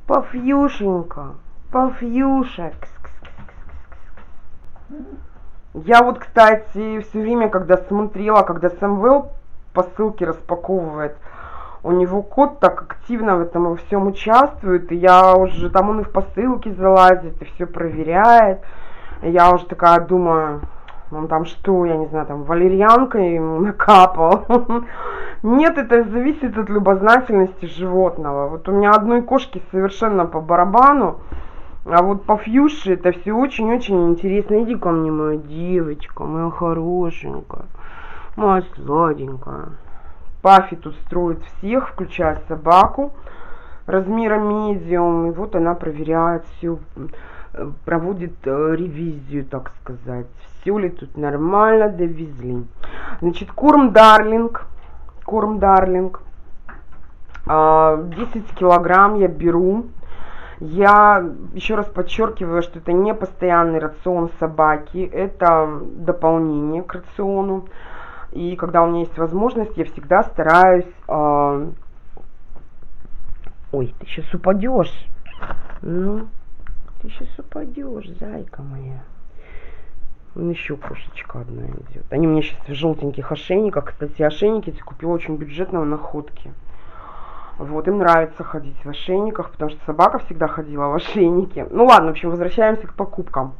Пафьюшенька, Пафьюша. Я вот, кстати, все время, когда смотрела, когда Самвел посылки распаковывает, у него кот так активно в этом во всем участвует, и я уже, там он и в посылке залазит, и все проверяет. И я уже такая думаю, он там что, я не знаю, там валерьянкой ему накапал. Нет, это зависит от любознательности животного. Вот у меня одной кошки совершенно по барабану, а вот по Фьюше это все очень-очень интересно. Иди ко мне, моя девочка, моя хорошенькая, моя сладенькая. Пафи тут строит всех, включая собаку размером медиум. И вот она проверяет все, проводит ревизию, так сказать. Все ли тут нормально, довезли. Значит, корм Дарлинг. Корм Дарлинг. 10 килограмм я беру. Я еще раз подчеркиваю, что это не постоянный рацион собаки. Это дополнение к рациону. И когда у меня есть возможность, я всегда стараюсь... Ой, ты сейчас упадешь. Ну, ты сейчас упадешь, зайка моя. Вон еще кошечка одна идет. Они у меня сейчас в желтеньких ошейниках. Кстати, ошейники я купила очень бюджетно в Находке. Вот, им нравится ходить в ошейниках, потому что собака всегда ходила в ошейнике. Ну ладно, в общем, возвращаемся к покупкам.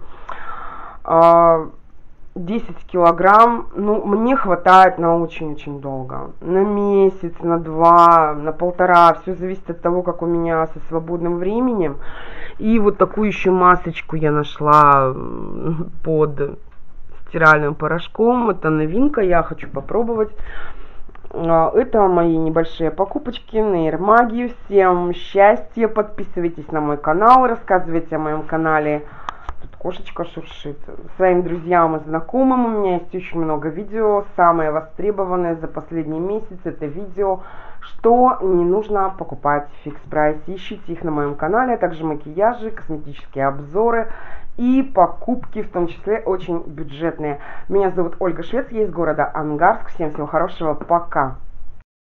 10 килограмм, ну, мне хватает на очень-очень долго. На месяц, на 2, на 1,5. Все зависит от того, как у меня со свободным временем. И вот такую еще масочку я нашла под стиральным порошком. Это новинка, я хочу попробовать. Это мои небольшие покупочки на Нейромагию. Всем счастья, подписывайтесь на мой канал, рассказывайте о моем канале. Тут кошечка шуршит. Своим друзьям и знакомым. У меня есть очень много видео. Самое востребованное за последний месяц это видео, что не нужно покупать в фикс прайсе. Ищите их на моем канале, а также макияжи, косметические обзоры и покупки, в том числе очень бюджетные. Меня зовут Ольга Швец, я из города Ангарск. Всем всего хорошего, пока!